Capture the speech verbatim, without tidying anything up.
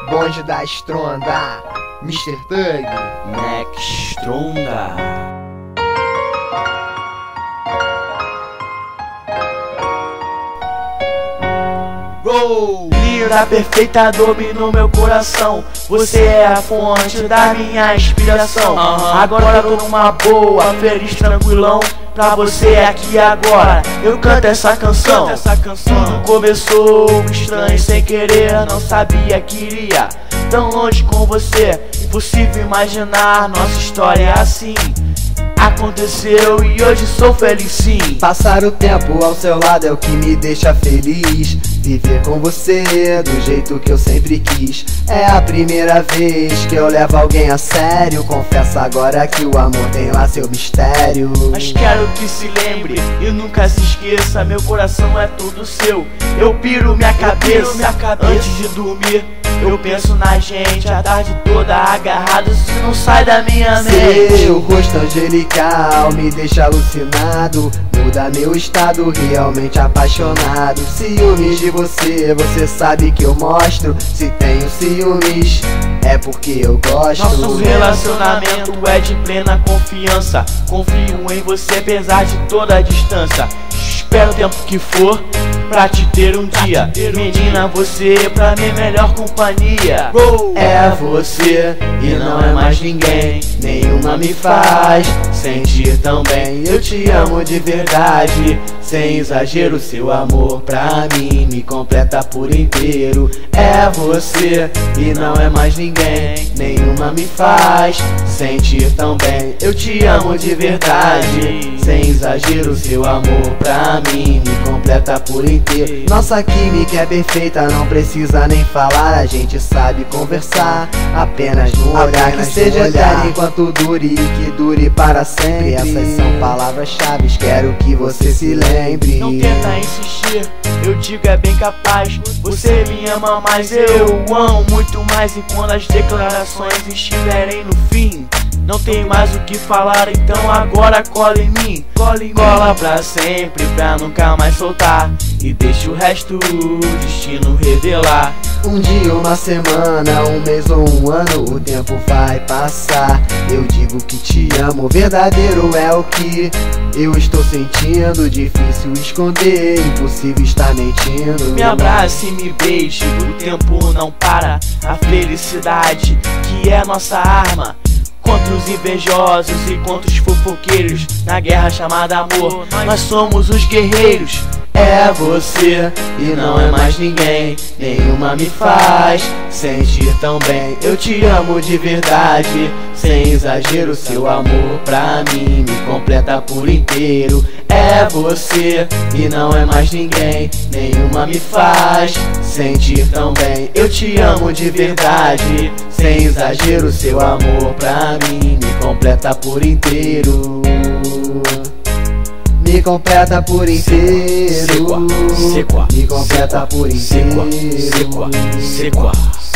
bonde da Stronda, mister Thug, Next Stronda. Go! Linda perfeita dominou meu coração. Você é a fonte da minha inspiração. uh-huh. Agora eu tô numa boa, feliz, tranquilão. Pra você aqui agora eu canto essa canção. essa canção. Tudo começou estranho sem querer. Não sabia que iria tão longe com você. Impossível imaginar nossa história assim. Aconteceu e hoje sou feliz sim. Passar o tempo ao seu lado é o que me deixa feliz. Viver com você do jeito que eu sempre quis. É a primeira vez que eu levo alguém a sério. Confesso agora que o amor tem lá seu mistério. Mas quero que se lembre e nunca se esqueça, meu coração é todo seu. Eu piro minha cabeça, minha cabeça. Antes de dormir eu penso na gente a tarde toda agarrado, se não sai da minha mente. Seu rosto angelical me deixa alucinado, muda meu estado, realmente apaixonado. Ciúmes de você, você sabe que eu mostro. Se tenho ciúmes, é porque eu gosto. Nosso relacionamento é de plena confiança. Confio em você apesar de toda a distância. Espero o tempo que for pra te ter um dia. Menina, você pra mim é melhor companhia. É você e não é mais ninguém. Nenhuma me faz sentir tão bem. Eu te amo de verdade, sem exagero. Seu amor pra mim me completa por inteiro. É você e não é mais ninguém. Nenhuma me faz sentir tão bem. Eu te amo de verdade, sem exagero. Seu amor pra mim me completa por inteiro. Nossa química é perfeita, não precisa nem falar. A gente sabe conversar apenas no olhar. Que seja eterno enquanto dure e que dure para sempre. Essas são palavras-chave, quero que você se lembre. Não tenta insistir, eu digo é bem capaz. Você me ama, mas eu amo muito mais. E quando as declarações estiverem no fim, não tem mais o que falar, então agora cola em mim. Cola em cola mim. Pra sempre, pra nunca mais soltar. E deixa o resto, o destino revelar. Um dia, uma semana, um mês ou um ano, o tempo vai passar. Eu digo que te amo, verdadeiro é o que eu estou sentindo. Difícil esconder, impossível estar mentindo. Me abrace e me beije, o tempo não para. A felicidade que é nossa arma contra os invejosos e contra os fofoqueiros. Na guerra chamada amor, nós somos os guerreiros. É você e não é mais ninguém. Nenhuma me faz sentir tão bem. Eu te amo de verdade, sem exagero. Seu amor pra mim me completa por inteiro. É você e não é mais ninguém. Nenhuma me faz sentir tão bem. Eu te amo de verdade, sem exagero. Seu amor pra mim me completa por inteiro. Me completa por inteiro. Sequa, sequa, me completa por inteiro. Sequa, sequa, sequa.